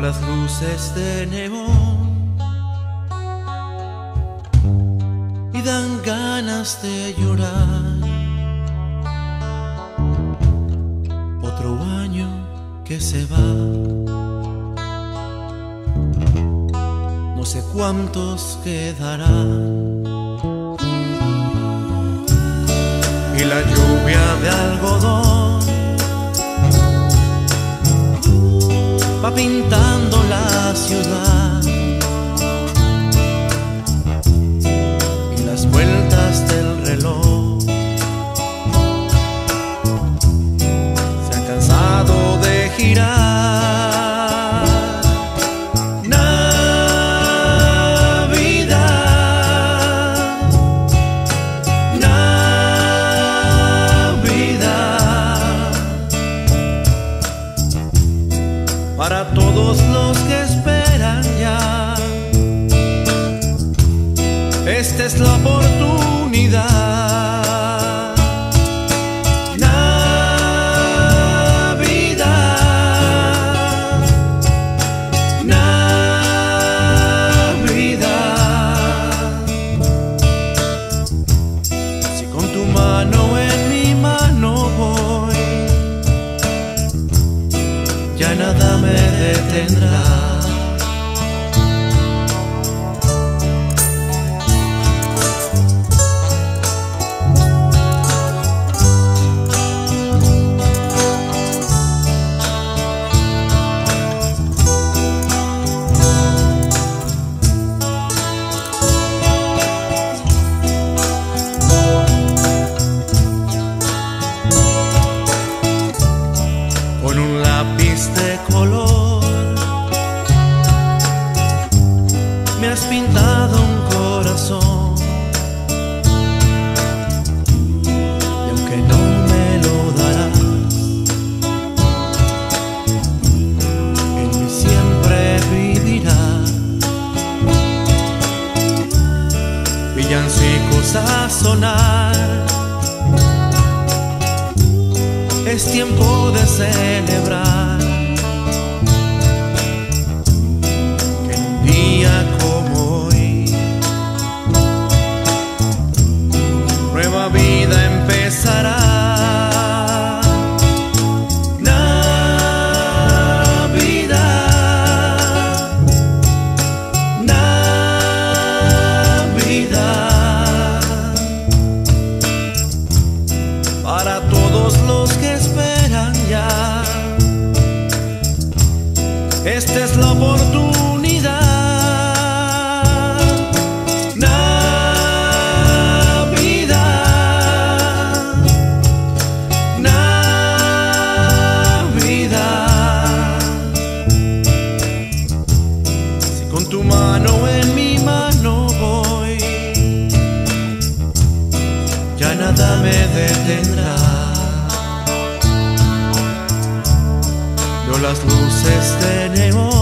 las luces de neón y dan ganas de llorar. Otro año que se va, no sé cuántos quedarán. Y la lluvia de algodón va pintando la ciudad, y las vueltas del reloj se han cansado de girar. Para todos los que esperan ya, esta es la oportunidad. Navidad, Navidad. Si con tu mano en mi mano voy, ya nada me detendrá. Con un lápiz de color me has pintado un corazón, y aunque no me lo darás, en mí siempre vivirás. Villancicos a sonar, es tiempo de celebrar que en un día como hoy nueva vida empezará. Navidad, Navidad. Para todos los que esperan ya, esta es la oportunidad. Navidad, Navidad. Si con tu mano en mi mano voy, ya nada me detendrá. Veo las luces de neón